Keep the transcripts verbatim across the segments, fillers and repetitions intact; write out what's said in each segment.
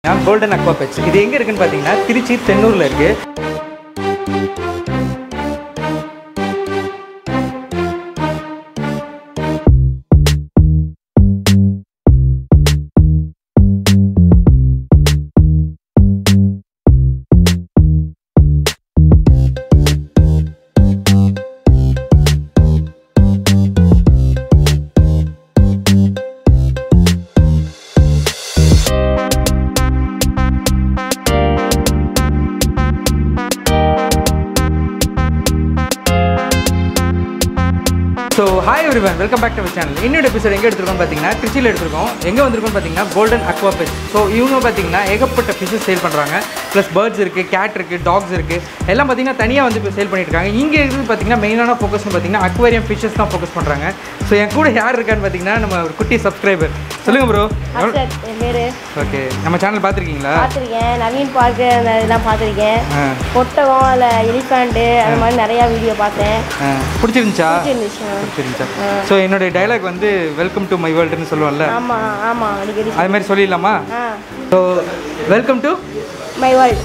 Golden aqua pets. இது எங்கே இருக்குன்னு பார்த்தீங்கன்னா திருச்சி தென்னூரில் இருக்குது. So hi everyone, welcome back to our channel. இன்னொரு எபிசோட் எங்கே எடுத்துருக்கோம் பார்த்தீங்கன்னா திருச்சியில் எடுத்துருக்கோம். எங்கே வந்திருக்கோம் பார்த்தீங்கன்னா கோல்டன் அக்வா பெட்ஸ். ஸோ இவங்க பார்த்தீங்கன்னா ஏகப்பட்ட ஃபிஷஸ் சேல் பண்ணுறாங்க. ப்ளஸ் பேர்ட்ஸ் இருக்குது, கேட் இருக்குது, டாக்ஸ் இருக்குது. எல்லாம் பார்த்தீங்கன்னா தனியாக வந்து இப்போ சேல் பண்ணிட்டு இருக்காங்க. இங்கே இருக்குது பார்த்தீங்கன்னா மெயினான ஃபோக்கஸ்னு பார்த்தீங்கன்னா அக்வேரியம் ஃபிஷஸ் தான் ஃபோக்கஸ் பண்ணுறாங்க. ஸோ என் கூட யார் இருக்கான்னு பார்த்தீங்கன்னா நம்ம ஒரு குட்டி சப்ஸ்கிரைபர். சொல்லுங்கள் ப்ரோ. பேர் ஓகே, நம்ம சேனல் பார்த்துருக்கீங்களா? பார்த்துருக்கேன். நவீன் பார்க்கு இதெல்லாம் பார்த்துருக்கேன். ஒட்டகம் இல்லை எலிஃபேண்ட்டு அந்த மாதிரி நிறையா வீடியோ பார்த்தேன். பிடிச்சிருந்துச்சா? பிடிச்சிருந்துச்சு. ஸோ என்னுடைய டைலாக் வந்து வெல்கம் டு மை வேர்ல்டுன்னு சொல்லுவோம்ல, ஆமாம் ஆமாம் அடிக்கடி அது மாதிரி சொல்லிடலாமா? So welcome to my world.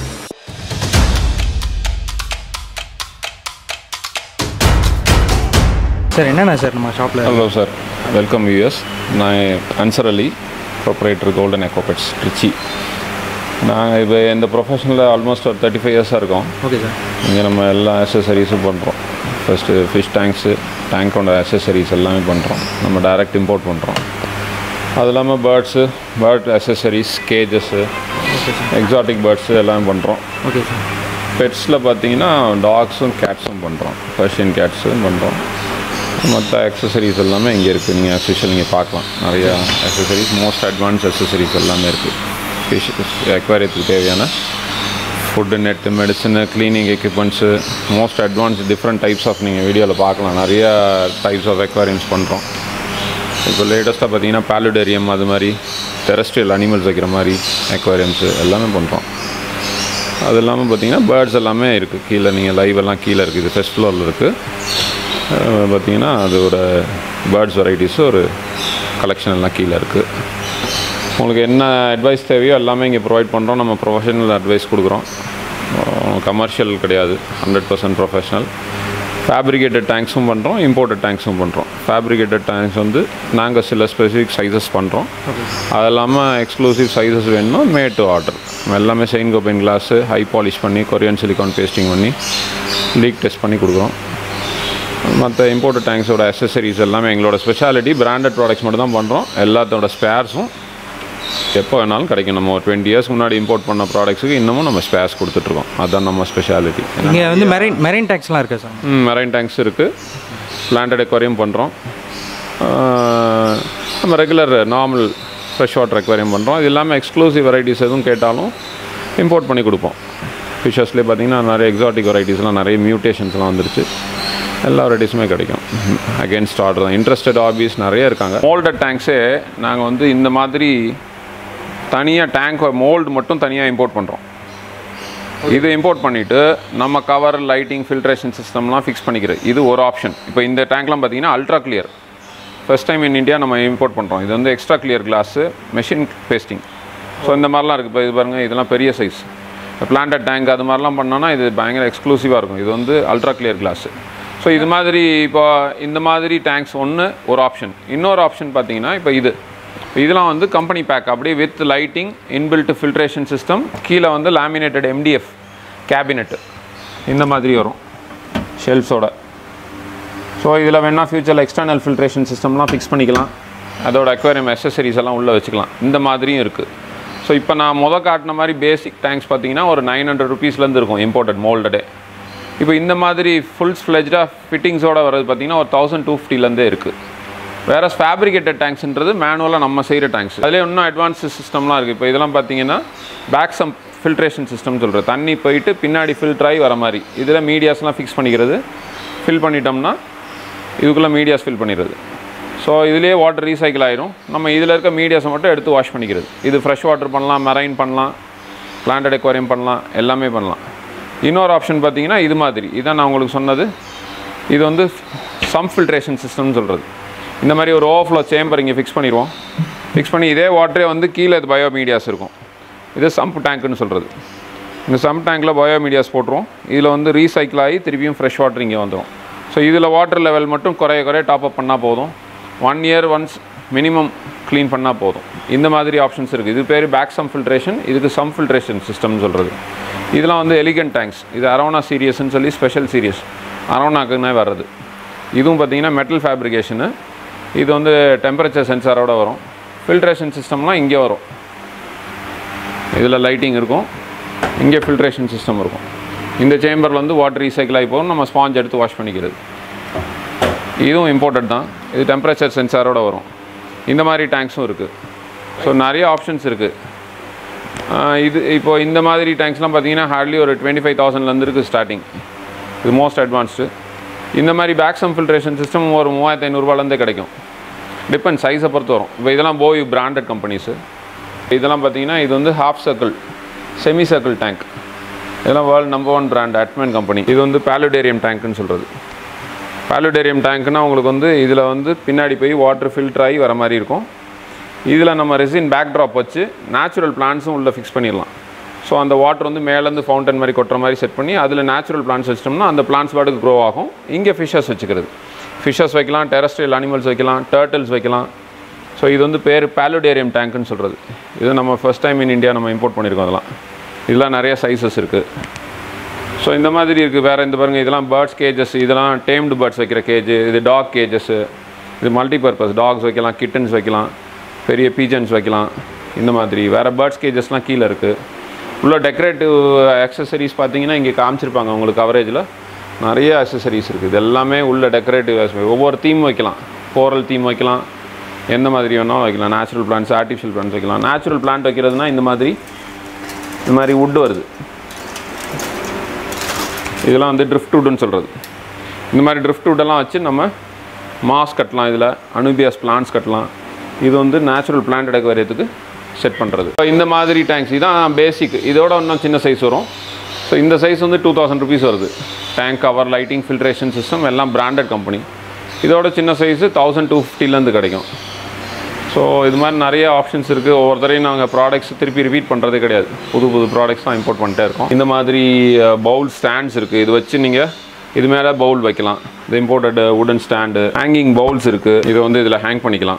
Sir என்னென்ன சார் நம்ம ஷாப்பில்? Hello sir, welcome us. நான் Ansar Ali, proprietor golden aqua pets Trichy. நாங்கள் இப்போ இந்த ப்ரொஃபஷனில் ஆல்மோஸ்ட் ஒரு தேர்ட்டி ஃபைவ் இயர்ஸாக இருக்கோம். Okay sir. இங்கே நம்ம எல்லா அக்சசரிஸும் பண்ணுறோம். ஃபஸ்ட்டு ஃபிஷ் டேங்க்ஸு, டேங்கோட அக்சசரிஸ் எல்லாமே பண்ணுறோம். நம்ம டைரக்ட் இம்போர்ட் பண்ணுறோம். அது இல்லாமல் birds, bird accessories, cages, exotic birds எல்லாமே பண்ணுறோம். Okay sir. பெட்ஸில் பார்த்தீங்கன்னா டாக்ஸும் கேட்ஸும் பண்ணுறோம். பர்ஷியன் கேட்ஸும் பண்ணுறோம். மற்ற அக்சசரிஸ் எல்லாமே இங்கே இருக்குது. நீங்கள் அஃபிஷியல் நீங்கள் பார்க்கலாம். நிறையா அக்சசரிஸ், மோஸ்ட் அட்வான்ஸ் அக்சசரிஸ் எல்லாமே இருக்குது. ஃபிஷ் அக்வாரியத்துக்கு தேவையான food, net, medicine, cleaning equipments, most advance different types of நீங்கள் வீடியோவில் பார்க்கலாம். நிறையா டைப்ஸ் ஆஃப் அக்வாரியம்ஸ் பண்ணுறோம். இப்போ லேட்டஸ்ட்டாக பார்த்தீங்கன்னா பாலுடேரியம், அது மாதிரி டெரஸ்ட்ரியல் அனிமல்ஸ் வைக்கிற மாதிரி அக்வாரியம்ஸு எல்லாமே பண்ணுறோம். அது இல்லாமல் பார்த்தீங்கன்னா பேர்ட்ஸ் எல்லாமே இருக்குது. கீழே நீங்கள் லைவ் எல்லாம் கீழே இருக்குது. இது ஃபர்ஸ்ட் ஃப்ளோரில் இருக்குது. பார்த்திங்கன்னா அது ஒரு பேர்ட்ஸ் வெரைட்டிஸு ஒரு கலெக்ஷன் எல்லாம் கீழே இருக்குது. உங்களுக்கு என்ன அட்வைஸ் தேவையோ எல்லாமே இங்கே ப்ரொவைட் பண்ணுறோம். நம்ம ப்ரொஃபஷனல் அட்வைஸ் கொடுக்குறோம். கமர்ஷியல் கிடையாது, ஹண்ட்ரட் பர்சன்ட் ப்ரொஃபஷனல். ஃபேப்ரிகேட்டட் டேங்க்ஸும் பண்ணுறோம், இம்போர்ட்டட் டேங்க்ஸும் பண்ணுறோம். ஃபேப்ரிகேட்டட் டேங்க்ஸ் வந்து நாங்கள் சில ஸ்பெசிஃபிக் சைஸஸ் பண்ணுறோம். அது இல்லாமல் எக்ஸ்க்ளூசிவ் சைஸஸ் வேணும்னா மேட் டு ஆர்டர். எல்லாமே Saint Gobain glass high polish பண்ணி கொரியன் சிலிகான் பேஸ்டிங் பண்ணி லீக் டெஸ்ட் பண்ணி கொடுக்குறோம். மற்ற இம்போர்ட்டட் டேங்க்ஸோட அக்சசரிஸ் எல்லாமே எங்களோட ஸ்பெஷாலிட்டி. பிராண்டட் ப்ராடக்ட்ஸ் மட்டும் தான் பண்ணுறோம். எல்லாத்தோட ஸ்பேர்ஸும் எப்போ வேணாலும் கிடைக்கும். நம்ம ஒரு டுவெண்ட்டி இயர்ஸ் முன்னாடி இம்போர்ட் பண்ண ப்ராடக்ட்ஸுக்கு இன்னமும் நம்ம ஸ்பேர்ஸ் கொடுத்துட்ருக்கோம். அதுதான் நம்ம ஸ்பெஷாலிட்டி. இங்கே வந்து மெரைன் மெரைன் டேங்க்ஸ்லாம் இருக்கா சார்? ம், மெரைன் டேங்க்ஸ் இருக்குது. பிளான்டட் அக்வாரியம் பண்ணுறோம். நம்ம regular normal fresh water aquarium பண்ணுறோம். இது இல்லாமல் எக்ஸ்க்ளூசிவ் வெரைட்டிஸ் எதுவும் கேட்டாலும் இம்போர்ட் பண்ணி கொடுப்போம். ஃபிஷஸ்லேயே பார்த்திங்கன்னா நிறைய எக்ஸாட்டிக் வெரைட்டிஸ்லாம், நிறைய மியூட்டேஷன்ஸ்லாம் வந்துருச்சு. எல்லா வெரைட்டிஸுமே கிடைக்கும். அகெயின்ஸ்ட் ஆர்டர் தான். இன்ட்ரெஸ்டட் ஹாபீஸ் நிறைய இருக்காங்க. மோல்டட் டேங்க்ஸே நாங்கள் வந்து இந்த மாதிரி தனியாக டேங்க் மோல்டு மட்டும் தனியாக இம்போர்ட் பண்ணுறோம். இது இம்போர்ட் பண்ணிவிட்டு நம்ம கவர், லைட்டிங், ஃபில்ட்ரேஷன் சிஸ்டம்லாம் ஃபிக்ஸ் பண்ணிக்கிறது. இது ஒரு ஆப்ஷன். இப்போ இந்த டேங்க்லாம் பார்த்திங்கன்னா ultra clear, first time in India நம்ம இம்போர்ட் பண்ணுறோம். இது வந்து extra clear glass, machine pasting. So இந்த மாதிரிலாம் இருக்குது. இப்போ இது பாருங்கள், இதெல்லாம் பெரிய சைஸ். பிளான்டட் டேங்க் அது மாதிரிலாம் பண்ணோன்னா இது பயங்கர எக்ஸ்க்ளூசிவாக இருக்கும். இது வந்து அல்ட்ரா கிளியர் கிளாஸு. ஸோ இது மாதிரி இப்போ இந்த மாதிரி டேங்க்ஸ் ஒன்று ஒரு ஆப்ஷன். இன்னொரு ஆப்ஷன் பார்த்தீங்கன்னா இப்போ இது இதெல்லாம் வந்து கம்பெனி பேக், அப்படியே with lighting, inbuilt filtration system, கீழே வந்து லேமினேட்டட் எம்டிஎஃப் கேபினெட்டு இந்த மாதிரி வரும் ஷெல்ஃப்ஸோட. ஸோ இதில் வேணால் ஃபியூச்சரில் எக்ஸ்டர்னல் ஃபில்ட்ரேஷன் சிஸ்டம்லாம் ஃபிக்ஸ் பண்ணிக்கலாம். அதோட அக்வேரியம் அக்சசரிஸ் எல்லாம் உள்ளே வச்சுக்கலாம். இந்த மாதிரியும் இருக்குது. ஸோ இப்போ நான் மொதல் காட்டின மாதிரி பேசிக் டேங்க்ஸ் பார்த்தீங்கன்னா ஒரு நைன் ஹண்ட்ரட் ருபீஸ்லேருந்து இருக்கும் இம்போர்ட்டட் மோல்டடே. இப்போ இந்த மாதிரி ஃபுல் ஃப்ளெஜ்டாக ஃபிட்டிங்ஸோடு வர்றது பார்த்திங்கன்னா ஒரு தௌசண்ட் டூ ஃபிஃப்டிலேருந்தே இருக்குது. வேறு ஃபேப்ரிகேட்டட் டேங்க்ஸ்ன்றது மேனுவலாக நம்ம செய்கிற டேங்க்ஸ். அதிலே இன்னும் அட்வான்ஸ் சிஸ்டம்லாம் இருக்குது. இப்போ இதெல்லாம் பார்த்தீங்கன்னா பேக் சம் ஃபில்ட்ரேஷன் சிஸ்டம் சொல்கிறது. தண்ணி போயிட்டு பின்னாடி ஃபில்டர் ஆகி வர மாதிரி. இதில் மீடியாஸ்லாம் ஃபிக்ஸ் பண்ணிக்கிறது. ஃபில் பண்ணிட்டோம்னா இதுக்குள்ளே மீடியாஸ் ஃபில் பண்ணிடுறது. ஸோ இதுலேயே வாட்டர் ரீசைக்கிள் ஆயிரும். நம்ம இதில் இருக்க மீடியாஸை மட்டும் எடுத்து வாஷ் பண்ணிக்கிறது. இது ஃப்ரெஷ் வாட்டர் பண்ணலாம், மெரைன் பண்ணலாம், பிளான்டட் அக்வாரியம் பண்ணலாம், எல்லாமே பண்ணலாம். இன்னொரு ஆப்ஷன் பார்த்தீங்கன்னா இது மாதிரி, இதான் நான் உங்களுக்கு சொன்னது. இது வந்து சம் ஃபில்ட்ரேஷன் சிஸ்டம்னு சொல்கிறது. இந்த மாதிரி ஒரு ஓவர்ஃப்ளோ சேம்பர் இங்கே ஃபிக்ஸ் பண்ணிடுவோம். ஃபிக்ஸ் பண்ணி இதே வாட்டரே வந்து கீழே இது பயோ மீடியாஸ் இருக்கும். இது சம்ப் டேங்க்னு சொல்கிறது. இந்த சம்ப் டேங்க்கில் பயோமீடியாஸ் போட்டுருவோம். இதில் வந்து ரீசைக்கிள் ஆகி திருப்பியும் ஃப்ரெஷ் வாட்டர் இங்கே வந்துடும். ஸோ இதில் வாட்டர் லெவல் மட்டும் குறைய குறைய டாப் அப் பண்ணால் போதும். One year once minimum clean பண்ணால் போதும். இந்த மாதிரி ஆப்ஷன்ஸ் இருக்குது. இது பேர் பேக் சம் ஃபில்ட்ரேஷன், இதுக்கு சம் ஃபில்ட்ரேஷன் சிஸ்டம்னு சொல்கிறது. இதெல்லாம் வந்து எலிகன்ட் டேங்க்ஸ். இது அரோனா சீரியஸ்ன்னு சொல்லி ஸ்பெஷல் சீரியஸ் அரோனாக்குன்னே வர்றது. இதுவும் பார்த்திங்கன்னா மெட்டல் ஃபேப்ரிகேஷனு. இது வந்து டெம்பரேச்சர் சென்சாரோடு வரும். ஃபில்ட்ரேஷன் சிஸ்டம்லாம் இங்கே வரும். இதில் லைட்டிங் இருக்கும், இங்கே ஃபில்ட்ரேஷன் சிஸ்டம் இருக்கும். இந்த சேம்பரில் வந்து வாட்டர் ரீசைக்கிள் ஆகி போகும், நம்ம ஸ்பாஞ்ச் எடுத்து வாஷ் பண்ணிக்கிறது. இதுவும் இம்போர்ட்டட் தான். இது டெம்பரேச்சர் சென்சாரோடு வரும். இந்த மாதிரி டேங்க்ஸும் இருக்குது. ஸோ நிறைய ஆப்ஷன்ஸ் இருக்குது. இது இப்போ இந்த மாதிரி டேங்க்ஸ்லாம் பார்த்தீங்கன்னா ஹார்ட்லி ஒரு டுவெண்ட்டி ஃபைவ் தௌசண்ட்லேருந்து இருக்குது ஸ்டார்டிங். இது மோஸ்ட் அட்வான்ஸ்டு. இந்த மாதிரி பேக் சம் ஃபில்ட்ரேஷன் சிஸ்டம் ஒரு மூவாயிரத்து ஐநூறுரூவாலேருந்தே கிடைக்கும். டிபெண்ட் சைஸை பொறுத்து வரும். இப்போ இதெல்லாம் போய் பிராண்டட் கம்பெனிஸு. இதெல்லாம் பார்த்தீங்கன்னா இது வந்து half circle semi circle tank. இதெல்லாம் world number one brand Atman company. இது வந்து பாலுடேரியம் டேங்க்னு சொல்கிறது. பாலுடேரியம் டேங்க்னா உங்களுக்கு வந்து இதில் வந்து பின்னாடி போய் வாட்டர் ஃபில்டர் ஆகி வர மாதிரி இருக்கும். இதில் நம்ம ரெசின் பேக் ட்ராப் வச்சு நேச்சுரல் பிளான்ட்ஸும் உள்ளே ஃபிக்ஸ் பண்ணிடலாம். ஸோ அந்த வாட்டர் வந்து மேலேருந்து ஃபவுண்டன் மாதிரி கொட்டுற மாதிரி செட் பண்ணி அதில் நேச்சுரல் பிளான்ட்ஸ் வச்சிட்டோம்னா அந்த பிளான்ட்ஸ் பாட்டுக்கு க்ரோ ஆகும். இங்கே ஃபிஷ்ஷஸ் வச்சுக்கிறது. ஃபிஷ்ஷஸ் வைக்கலாம், டெரஸ்ட்ரியல் அனிமல்ஸ் வைக்கலாம், டர்ட்டில்ஸ் வைக்கலாம். ஸோ இது வந்து பேர் பாலுடேரியம் டேங்க்னு சொல்கிறது. இது நம்ம ஃபஸ்ட் டைம் இன் இந்தியா நம்ம இம்போர்ட் பண்ணியிருக்கோம். அதெல்லாம் இதெல்லாம் நிறைய சைஸஸ் இருக்குது. ஸோ இந்த மாதிரி இருக்குது. வேறு இந்த பாருங்கள், இதெல்லாம் பேர்ட்ஸ் கேஜஸ், இதெல்லாம் டேம்டு பேர்ட்ஸ் வைக்கிற கேஜ். இது டாக் கேஜஸ்ஸு. இது மல்டி பர்பஸ் டாக்ஸ் வைக்கலாம், கிட்டன்ஸ் வைக்கலாம், பெரிய பீஜன்ஸ் வைக்கலாம். இந்த மாதிரி வேறு பேர்ட்ஸ் கேஜஸ்லாம் கீழே இருக்குது. உள்ள டெக்கரேட்டிவ் அக்சசரிஸ் பார்த்தீங்கன்னா இங்கே காமிச்சிருப்பாங்க உங்களுக்கு கவரேஜில். நிறைய அக்சசரிஸ் இருக்குது. இது எல்லாமே உள்ள டெக்கரேட்டிவ். ஒவ்வொரு தீம் வைக்கலாம். கோரல் தீம் வைக்கலாம், எந்த மாதிரி வேணாலும் வைக்கலாம். நேச்சுரல் பிளான்ட்ஸ், ஆர்டிஃபிஷியல் பிளான்ட்ஸ் வைக்கலாம். நேச்சுரல் பிளான்ட் வைக்கிறதுனா இந்த மாதிரி இந்த மாதிரி வுட் வருது. இதெல்லாம் வந்து ட்ரிஃப்ட் வுட்னு சொல்கிறது. இந்த மாதிரி ட்ரிஃப்ட் வுட்டெல்லாம் வச்சு நம்ம மாஸ் கட்டலாம். இதில் அனுபியாஸ் பிளான்ட்ஸ் கட்டலாம். இது வந்து நேச்சுரல் பிளான்ட் எடுக்க வரையத்துக்கு செட் பண்ணுறது. இப்போ இந்த மாதிரி டேங்க்ஸ் இதான் பேசிக். இதோட இன்னும் சின்ன சைஸ் வரும். ஸோ இந்த சைஸ் வந்து டூ தௌசண்ட் ருபீஸ் வருது. Tank cover, lighting, filtration system எல்லாம் பிராண்டட் கம்பெனி. இதோட சின்ன சைஸு தௌசண்ட் டூ ஃபிஃப்டிலேருந்து கிடைக்கும். ஸோ இது மாதிரி நிறைய ஆப்ஷன்ஸ் இருக்குது. ஒவ்வொருத்தரையும் நாங்கள் ப்ராடக்ட்ஸ் திருப்பி ரிப்பீட் பண்ணுறதே கிடையாது. புது புது ப்ராடக்ட்ஸ் தான் இம்போர்ட் பண்ணிட்டே இருக்கோம். இந்த மாதிரி பவுல் ஸ்டாண்ட்ஸ் இருக்குது. இது வச்சு நீங்கள் இது மேலே பவுல் வைக்கலாம். இது இம்போர்ட்டட் வுடன் ஸ்டாண்டு. ஹேங்கிங் பவுல்ஸ் இருக்குது. இதை வந்து இதில் ஹேங் பண்ணிக்கலாம்.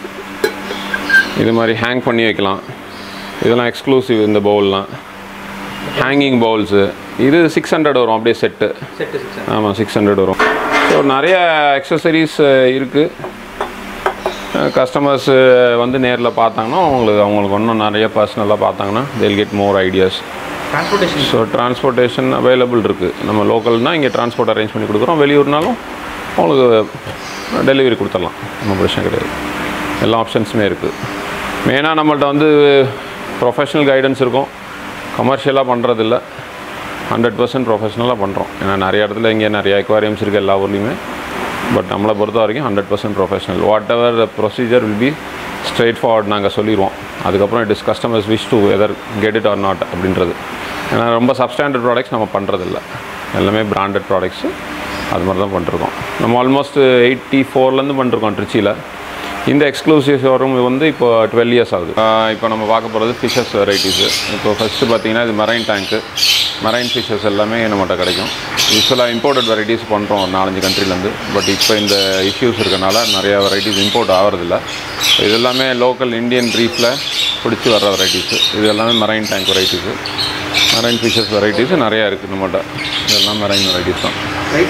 இது மாதிரி ஹேங் பண்ணி வைக்கலாம். இதெல்லாம் எக்ஸ்க்ளூசிவ். இந்த பவுல்லாம் ஹேங்கிங் பவுல்ஸு. இது சிக்ஸ் ஹண்ட்ரட் வரும் அப்படியே செட்டு. ஆமாம், சிக்ஸ் ஹண்ட்ரட் வரும். ஸோ நிறைய அக்சசரிஸ் இருக்குது. கஸ்டமர்ஸு வந்து நேரில் பார்த்தாங்கன்னா அவங்களுக்கு அவங்களுக்கு இன்னும் நிறைய பர்சனலாக பார்த்தாங்கன்னா they'll get more ideas. Transportation so transportation available இருக்குது. நம்ம லோக்கல்னால் இங்கே டிரான்ஸ்போர்ட் அரேஞ்ச் பண்ணி கொடுக்குறோம். வெளியூர்னாலும் அவங்களுக்கு டெலிவரி கொடுத்துடலாம். ஒன்றும் பிரச்சனை கிடையாது. எல்லா ஆப்ஷன்ஸுமே இருக்குது. மெயினாக நம்மள்ட்ட வந்து ப்ரொஃபஷ்னல் கைடன்ஸ் இருக்கும். கமர்ஷியலாக பண்ணுறதில்ல, ஹண்ட்ரட் பர்சன்ட் ப்ரொஃபஷ்னலாக பண்ணுறோம். ஏன்னா நிறைய இடத்துல இங்கே நிறைய அக்வாரியம்ஸ் இருக்குது எல்லா ஊர்லேயுமே. பட் நம்மளை பொறுத்த வரைக்கும் hundred percent professional. Whatever procedure will be straight forward நாங்கள் சொல்லிடுவோம். அதுக்கப்புறம் it is customer's wish to either get it or not அப்படின்றது. ஏன்னா ரொம்ப சப்ஸ்டாண்டர்ட் ப்ராடக்ட்ஸ் நம்ம பண்ணுறதில்ல. எல்லாமே பிராண்டட் ப்ராடக்ட்ஸு அது மாதிரி தான் பண்ணிருக்கோம். நம்ம ஆல்மோஸ்ட் எயிட்டி ஃபோர்லேருந்து பண்ணிருக்கோம் ட்ரிச்சியில். இந்த எக்ஸ்க்ளூசிவ் ஷோரூம் வந்து இப்போ டுவெல் இயர்ஸ் ஆகுது. இப்போ நம்ம பார்க்க போகிறது ஃபிஷஸ் வெரைட்டிஸு. இப்போ ஃபஸ்ட்டு பார்த்தீங்கன்னா இது மெரைன் டேங்க்கு. மெரைன் ஃபிஷஸ் எல்லாமே நம்மகிட்ட கிடைக்கும். யூஸ்வலாக இம்போர்ட்டட் வெரைட்டிஸ் பண்ணுறோம் ஒரு நாலஞ்சு கண்ட்ரிலேருந்து. பட் இப்போ இந்த இஷ்யூஸ் இருக்கனால நிறையா வெரைட்டிஸ் இம்போர்ட் ஆகிறதில்ல. இது எல்லாமே லோக்கல் இந்தியன் ரீஃபில் பிடிச்சி வர்ற வெரைட்டிஸு. இது எல்லாமே marine tank varieties. Marine fishes varieties நிறையா இருக்குது நம்மகிட்ட. இதெல்லாம் மெரைன் வெரைட்டிஸ் தான்.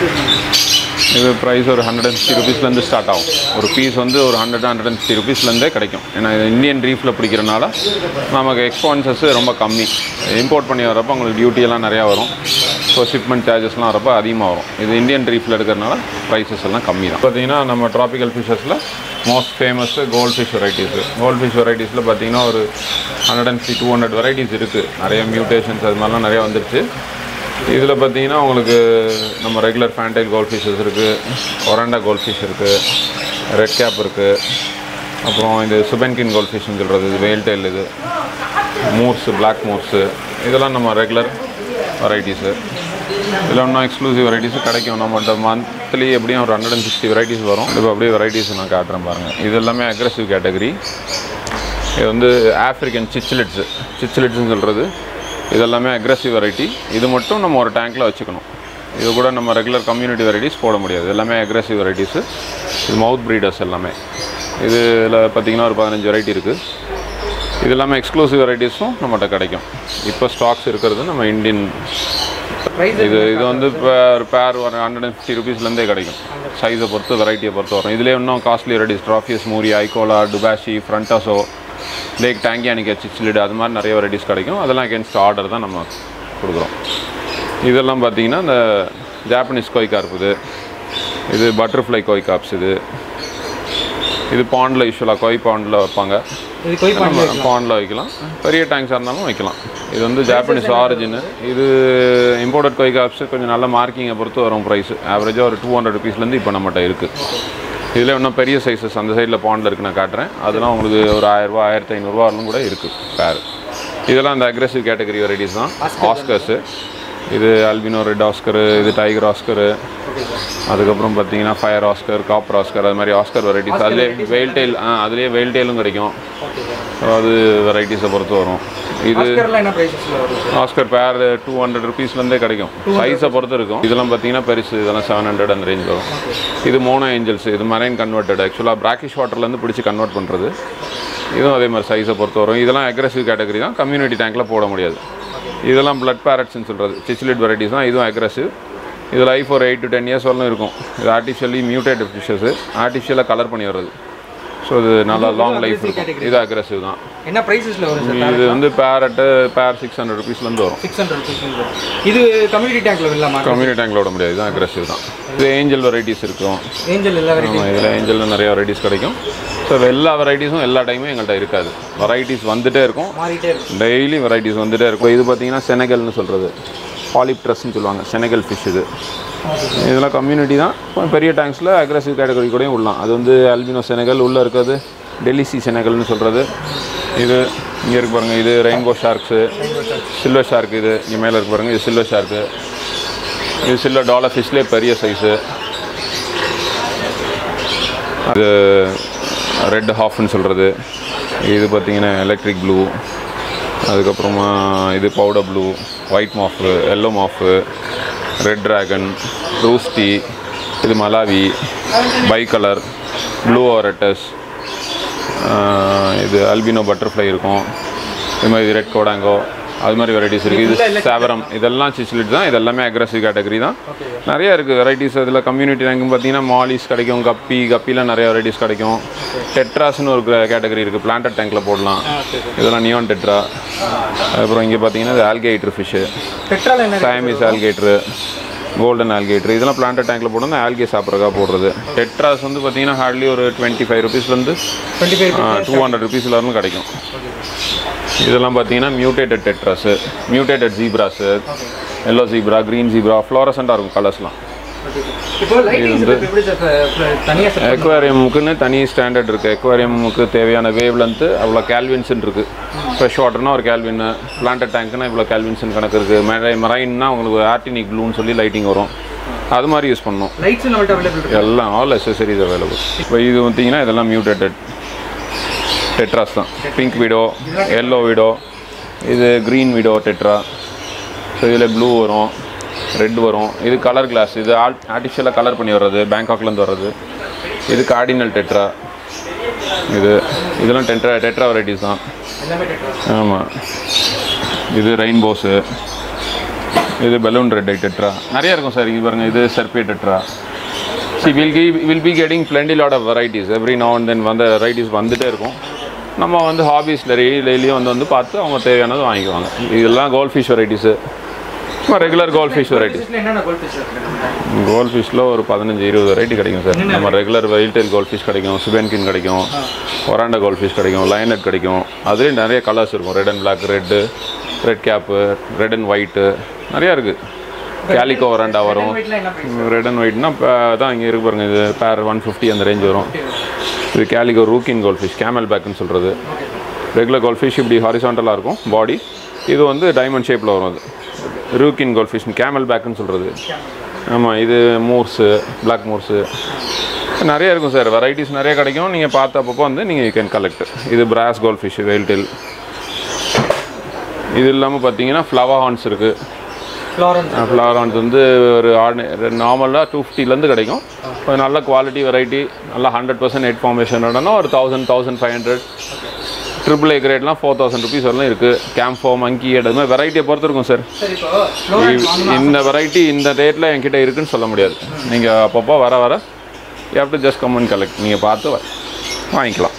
இது ப்ரைஸ் ஒரு ஹண்ட்ரட் அண்ட் ஃபிஃப்டி ருபீஸ்லேருந்து ஸ்டார்ட் ஆகும். ஒரு பீஸ் வந்து ஒரு ஹண்ட்ரட் ஹண்ட்ரட் அண்ட் ஃபிஃப்டி ருபீஸ்லேருந்தே கிடைக்கும். ஏன்னா இது இந்தியன் ரீஃபில் பிடிக்கிறனால நமக்கு எக்ஸ்பென்சஸ்ஸு ரொம்ப கம்மி. இம்போர்ட் பண்ணி வரப்போ உங்களுக்கு டியூட்டியெல்லாம் நிறையா வரும். ஸோ ஷிப்மெண்ட் சார்ஜஸ்லாம் வரப்போ அதிகமாக வரும். இது இந்தியன் ரீஃபில் எடுக்கிறனால ப்ரைஸஸ் எல்லாம் கம்மி தான். பார்த்தீங்கன்னா நம்ம ட்ராபிக்கல் ஃபிஷஸில் most famous gold fish varieties. Goldfish வெரைட்டிஸில் பார்த்தீங்கன்னா ஒரு hundred and fifty two hundred varieties இருக்குது. நிறைய மியூட்டேஷன்ஸ் அது மாதிரிலாம் நிறையா வந்துருச்சு. இதில் பார்த்தீங்கன்னா உங்களுக்கு நம்ம ரெகுலர் ஃபேண்டைல் கோல்ட் ஃபிஷஸ் இருக்குது, ஒரண்டா கோல்ட் ஃபிஷ் இருக்குது, ரெட் கேப் இருக்குது, அப்புறம் இது சுபென்கின் கோல்ட் ஃபிஷ்னு சொல்கிறது, இது வேல் டெயில், இது மூர்ஸு, பிளாக் மூர்ஸு, இதெல்லாம் நம்ம ரெகுலர் வெரைட்டிஸு. இதில் இன்னும் எக்ஸ்க்ளூசிவ் வெரைட்டிஸும் கிடைக்கும். நம்மகிட்ட மந்த்லி எப்படியும் ஒரு ஹண்ட்ரட் அண்ட் சிக்ஸ்டி வெரைட்டிஸ் வரும். இப்போ அப்படியே வெரைட்டிஸ் நான் காட்டுறேன் பாருங்கள். இது எல்லாமே அக்ரெசிவ் கேட்டகரி. இது வந்து ஆஃப்ரிக்கன் சிச்சிலிட்ஸு சிச்சிலிட்ஸ்னு சொல்கிறது இதெல்லாமே அக்ரெசிவ் வெரைட்டி. இது மட்டும் நம்ம ஒரு டேங்க்கில் வச்சுக்கணும். இது கூட நம்ம ரெகுலர் கம்யூனிட்டி வெரைட்டிஸ் போட முடியாது. எல்லாமே அக்ரெசிவ் வெரைட்டிஸு. இது மவுத் ப்ரீடர்ஸ் எல்லாமே. இதில் பார்த்திங்கன்னா ஒரு பதினஞ்சு வெரைட்டி இருக்குது. இது எல்லாமே எக்ஸ்க்ளூசிவ் வெரைட்டிஸும் நம்மகிட்ட கிடைக்கும். இப்போ ஸ்டாக்ஸ் இருக்கிறது நம்ம இந்தியன். இது இது வந்து பேர் பேர் ஒரு ஹண்ட்ரட் அண்ட் ஃபிஃப்டி ருபீஸ்லேருந்தே கிடைக்கும். சைஸை பொறுத்து வெரைட்டியை பொறுத்து வரும். இதுலேயே இன்னும் costly varieties Tropheus moorii, ikola, duboisi, frontosa, lake Tanganyika, cichlid அது மாதிரி நிறைய வெரைட்டிஸ் கிடைக்கும். அதெல்லாம் அகேன்ஸ்ட் ஆர்டர் தான் நம்ம கொடுக்குறோம். இதெல்லாம் பார்த்திங்கன்னா இந்த ஜாப்பனீஸ் கோய் கார்ப், இது இது பட்டர்ஃப்ளை கோய் காப்ஸ். இது இது பாண்டில் யூஸ்வலாக கோய் பாண்டில் வைப்பாங்க. பாண்டில் வைக்கலாம். பெரிய டேங்க்ஸாக இருந்தாலும் வைக்கலாம். இது வந்து ஜாப்பனீஸ் ஆரிஜின். இது இம்போர்ட்டட் கோய் காப்ஸ் கொஞ்சம் நல்ல மார்க்கிங்கை பொறுத்து வரும் ப்ரைஸ். ஆவரேஜாக ஒரு டூ ஹண்ட்ரட் ருபீஸ்லேருந்து இப்போ நம்மகிட்ட இருக்குது. இதில் இன்னும் பெரிய சைஸஸ் அந்த சைடில் பாண்டில் இருக்குது, நான் காட்டுறேன். அதெல்லாம் உங்களுக்கு ஒரு ஆயிரரூபா ஆயிரத்தி ஐநூறுரூவாலும் கூட இருக்குது பேர். இதெல்லாம் அந்த அக்ரெசிவ் கேட்டகரி வெரைட்டிஸ் தான். ஆஸ்கர்ஸு, இது அல்பினோ ரெட் ஆஸ்கரு, இது டைகர் ஆஸ்கரு, அதுக்கப்புறம் பார்த்தீங்கன்னா ஃபயர் ஆஸ்கர், காப்பர் ஆஸ்கர், அது மாதிரி ஆஸ்கர் வெரைட்டிஸ். அதுலேயே வெயில் டெயில், ஆ அதுலேயே வெயில் டெயிலும் கிடைக்கும். அது வெரைட்டிஸை பொறுத்து வரும். இது ஆஸ்கர் பேர் டூ ஹண்ட்ரட் ருபீஸ்லேருந்தே கிடைக்கும். சைஸை பொறுத்து இருக்கும். இதெல்லாம் பார்த்தீங்கன்னா பெருசு, இதெல்லாம் செவன் ஹண்ட்ரட் அந்த ரேஞ்ச் வரும். இது மோனோ ஏஞ்சல்ஸ், இது மரைன் கன்வெர்ட்டட். ஆக்சுவலாக பிராக்கிஷ் வாட்டர்லேருந்து பிடிச்சி கன்வெர்ட் பண்ணுறது. இதுவும் அதே மாதிரி சைஸை பொறுத்து வரும். இதெல்லாம் அக்ரெசிவ் கேட்டகரி தான், கம்யூனிட்டி டேங்க்கில் போட முடியாது. இதெல்லாம் பிளட் பேரட்ஸ்ன்னு சொல்கிறது சிச்சிலிட் வெரைட்டிஸ் தான். இதுவும் அக்ரெசிவ். இது லைஃப் ஒரு எயிட் டு டென் இயர்ஸ் வரலும் இருக்கும். இது ஆர்டிஃபிஷியலி மியூட்டேட்டட் ஃபிஷ்ஷஸ், ஆர்டிஃபிஷியலாக கலர் பண்ணி வர்றது. ஸோ இது நல்லா லாங் லைஃப் இருக்கும். இது அக்ரெசிவ் தான். என்ன ப்ரைஸஸில் வரும் சார்? இது வந்து பேரட்டு பேர் சிக்ஸ் ஹண்ட்ரட் ருபீஸ்லேருந்து வரும். சிக்ஸ் ஹண்ட்ரட் ருபீஸ்லேருந்து. இது கம்யூனிட்டி டேங்க்கில் இல்லாமல் கம்யூனிட்டி டேங்க்கில் விட முடியாது. இதுதான் அக்ரெசிவ் தான். இது ஏஞ்சல் வெரைட்டிஸ் இருக்கும். ஏஞ்சல் எல்லா வெரைட்டிஸ். இதில் ஏஞ்சலில் நிறைய வெரைட்டிஸ் கிடைக்கும். ஸோ எல்லா வெரைட்டிஸும் எல்லா டைமும் எங்கள்கிட்ட இருக்காது. வெரைட்டிஸ் வந்துகிட்டே இருக்கும், மாறிட்டே இருக்கும். டெய்லி வெரைட்டிஸ் வந்துகிட்டே இருக்கும். இது பார்த்தீங்கன்னா செனகல்னு சொல்கிறது, பாலிப்ட்ரஸ்ன்னு சொல்லுவாங்க. செனகல் ஃபிஷ் இது. இதெல்லாம் கம்யூனிட்டி தான். பெரிய டேங்க்ஸில் அக்ரெசிவ் கேட்டகரி கூடயும் விடலாம். அது வந்து அல்பினோ செனகல், உள்ளே இருக்கிறது டெலிசி செனகல்னு சொல்கிறது. இது இங்கே இருக்கு பாருங்கள், இது ரெயின்போ ஷார்க்ஸு, சில்வர் ஷார்க். இது இங்கே மேலே இருக்கு பாருங்கள், இது சில்வர் ஷார்க்கு. இது சில்வர் டாலர் ஃபிஷ்லேயே பெரிய சைஸு. அது ரெட் ஹாஃப்னு சொல்கிறது. இது பார்த்திங்கன்னா எலக்ட்ரிக் ப்ளூ. அதுக்கப்புறமா இது powder blue, white mafu, yellow mafu, red dragon, rusty, இது Malawi, bicolour, blue auratus, இது அல்பினோ பட்டர்ஃப்ளை இருக்கும். இது மாதிரி ரெட் கோடாங்கோ, அது மாதிரி வெரைட்டிஸ் இருக்குது. இது சேவரம், இதெல்லாம் சிச்சிலிட் தான். இதெல்லாமே அக்ரெசிவ் கேட்டகரி தான். நிறையா இருக்குது வெரைட்டிஸ். அதில் கம்யூனிட்டி ரேங்கும் பார்த்தீங்கன்னா மாலிஸ் கிடைக்கும், கப்பி கப்பியில் நிறைய வெரைட்டிஸ் கிடைக்கும். டெட்ராஸ்னு ஒரு கேட்டகரி இருக்குது, பிளான்டட் டேங்க்கில் போடலாம். இதெல்லாம் நியான் டெட்ரா. அதுக்கப்புறம் இங்கே பார்த்தீங்கன்னா இது algae eater fish, Siamese algae eater, golden algae eater. இதெல்லாம் பிளான்டட் டேங்க்கில் போடணும், ஆல்கே சாப்பிட்றதுக்காக போடுறது. டெட்ராஸ் வந்து பார்த்தீங்கன்னா ஹார்ட்லி ஒரு டுவெண்ட்டி ஃபைவ் ருபீஸ்லேருந்து டூ ஹண்ட்ரட் ருபீஸ்லேருந்து கிடைக்கும். இதெல்லாம் பார்த்தீங்கன்னா mutated tetras, mutated zebras, yellow zebra, green zebra, ஃப்ளோரசண்டாக இருக்கும் கலர்ஸ்லாம். இது வந்து எக்வாரியமுக்குன்னு தனி ஸ்டாண்டர்ட் இருக்குது. எக்வாரியமுக்கு தேவையான வேவ் லென்த்து அவ்வளோ கேல்வின்ஸ்ன்னு இருக்குது. ஃப்ரெஷ் வாட்டர்னா ஒரு கேல்வின்னு, பிளான்டட் டேங்க்னா இவ்வளோ கேல்வின்ஸ்ன்னு கணக்கு இருக்குது. மெரை மரைன்னா உங்களுக்கு ஆர்டினிக் ப்ளூன்னு சொல்லி லைட்டிங் வரும். அது மாதிரி யூஸ் பண்ணணும். எல்லாம் ஆல் அக்சசரிஸ் அவைலபிள். இப்போ இது பார்த்தீங்கன்னா இதெல்லாம் மியூட்டேட்டட் டெட்ராஸ் தான். பிங்க் விடோ, எல்லோ விடோ, இது க்ரீன் விடோ டெட்ரா. ஸோ இதில் ப்ளூ வரும், ரெட் வரும். இது கலர் கிளாஸ், இது ஆல் ஆர்டிஃபிஷியலாக கலர் பண்ணி வர்றது, பேங்காக்லேருந்து வர்றது. இது கார்டினல் டெட்ரா. இது இதெல்லாம் டெட்ரா டெட்ரா வெரைட்டிஸ் தான். ஆமாம். இது ரெயின்போஸு, இது பலூன் ரெட் ஐ டெட்ரா. நிறையா இருக்கும் சார். இது பாருங்கள், இது serpae tetra. She will he will be getting plenty lot of varieties every now and then. வந்து வெரைட்டிஸ் வந்துகிட்டே இருக்கும். நம்ம வந்து ஹாபீஸில் டெய்லியும் வந்து வந்து பார்த்து அவங்க தேவையானது வாங்கிக்குவாங்க. இதெல்லாம் gold fish varieties, regular gold fish varieties. Gold ஃபிஷ்ஷில் ஒரு பதினஞ்சு இருபது வெரைட்டி கிடைக்கும் சார். நம்ம ரெகுலர் வெயில்டெயில் கோல்ட் ஃபிஷ் கிடைக்கும், சுபென்கின் கிடைக்கும், ஒராண்டா கோல்ட் ஃபிஷ் கிடைக்கும், லைனட் கிடைக்கும். அதுலேயும் நிறைய கலர்ஸ் இருக்கும். Red and black, red, red cap, red and white, நிறையா இருக்குது. கேலிகோ ஒராண்டா வரும். ரெட் அண்ட் ஒயிட்னா இப்போ தான் இங்கே இருக்கு பாருங்கள். இது பேர் ஒன் ஃபிஃப்டி அந்த ரேஞ்ச் வரும். இது calico ryukin gold fish, camel பேக்குன்னு சொல்கிறது. ரெகுலர் கோல்ட் ஃபிஷ் இப்படி ஹாரிசாண்டலாக இருக்கும் பாடி. இது வந்து டைமண்ட் ஷேப்பில் வரும். அது ரூக்கின் கோல்ட் ஃபிஷ், கேமல் பேக்குன்னு சொல்கிறது. ஆமாம். இது மூர்ஸு, பிளாக் மூர்ஸு, நிறைய இருக்கும் சார், வெரைட்டிஸ் நிறைய கிடைக்கும். நீங்கள் பார்த்த அப்பப்போ வந்து நீங்கள் யூ கேன் கலெக்ட். இது brass gold fish veil tail. இது இல்லாமல் பார்த்தீங்கன்னா ஃப்ளவர் ஹார்ன்ஸ் இருக்குது. ஃப்ளவர் ஹார்ன்ஸ் வந்து ஒரு ஆர்டினரி நார்மலாக டூ ஃபிஃப்டிலேருந்து கிடைக்கும். ஒரு நல்ல குவாலிட்டி வெரைட்டி, நல்லா ஹண்ட்ரட் பர்சன்ட் ஹெட் ஃபார்மேஷனோடனா ஒரு thousand thousand five hundred triple A கிரேட்லாம் ஃபோர் தௌசண்ட் ருபீஸ் வரலாம் இருக்குது. கேம்ஃபோ மங்கி ஹெட் அது மாதிரி வெரைட்டியை பொறுத்து இருக்கும் சார். இந்த வெரைட்டி இந்த ரேட்டில் என்கிட்ட இருக்குதுன்னு சொல்ல முடியாது. நீங்கள் அப்பப்போ வர வர you have to just come and collect. நீங்கள் பார்த்து வாங்கிக்கலாம்.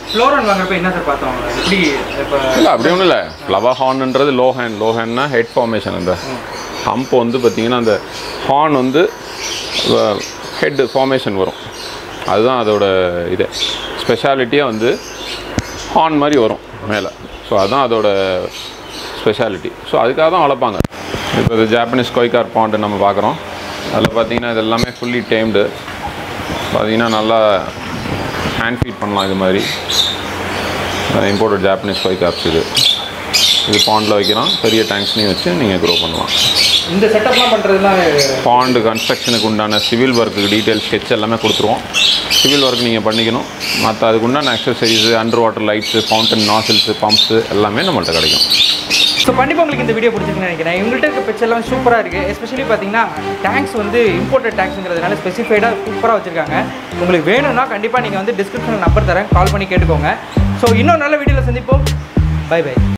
இல்லை அப்படி ஒன்றும் இல்லை. ஃப்ளவர் ஹார்ன்ன்றது லோ ஹேண்ட். லோ ஹேண்ட்னா ஹெட் ஃபார்மேஷன். அந்த ஹம்ப் வந்து பார்த்திங்கன்னா அந்த ஹார்ன் வந்து ஹெட் ஃபார்மேஷன் வரும். அதுதான் அதோட இது ஸ்பெஷாலிட்டியாக வந்து ஹார்ன் மாதிரி வரும் மேலே. ஸோ அதுதான் அதோட ஸ்பெஷாலிட்டி. ஸோ அதுக்காக தான் வளர்ப்பாங்க. இப்போ இது ஜாப்பனீஸ் கொய்கார் பாண்டு நம்ம பார்க்குறோம். அதில் பார்த்திங்கன்னா இது எல்லாமே ஃபுல்லி டேம்டு. பார்த்திங்கன்னா நல்லா ஹேண்ட் ஃபீட் பண்ணலாம். இது மாதிரி இம்போர்ட்டட் ஜாப்பனீஸ் கொய்கார்ஸ். இது இது பாண்டில் வைக்கலாம். பெரிய டேங்க்ஸ்லையும் வச்சு நீங்கள் க்ரோ பண்ணலாம். இந்த செட்டப்லாம் பண்ணுறதுலாம் பாண்டு கன்ஸ்ட்ரக்ஷனுக்கு உண்டான சிவில் ஒர்க்கு டீட்டெயில் ஸ்கெட்ச் எல்லாமே கொடுத்துருவோம். சிவில் ஒர்க் நீங்கள் பண்ணிக்கணும். மற்ற அதுக்கு உண்டான accessories, under water lights, fountain nozzles, pumps எல்லாமே நம்மள்கிட்ட கிடைக்கும். ஸோ கண்டிப்பாக உங்களுக்கு இந்த வீடியோ பிடிச்சிருக்குன்னு நினைக்கிறேன். இவங்கள்ட்ட இருக்க பிக்சர் எல்லாம் சூப்பராக இருக்குது. எஸ்பெஷலி பார்த்தீங்கன்னா டேங்க்ஸ் வந்து இம்போர்ட்டட் டேங்க்ஸுங்கிறதுனால ஸ்பெசிஃபைடாக சூப்பராக வச்சுருக்காங்க. உங்களுக்கு வேணும்னா கண்டிப்பாக நீங்கள் வந்து டிஸ்கிரிப்ஷனில் நம்பர் தரேன், கால் பண்ணி கேட்டுக்கோங்க. ஸோ இன்னொரு நல்ல வீடியோவில் சந்திப்போம். Bye by.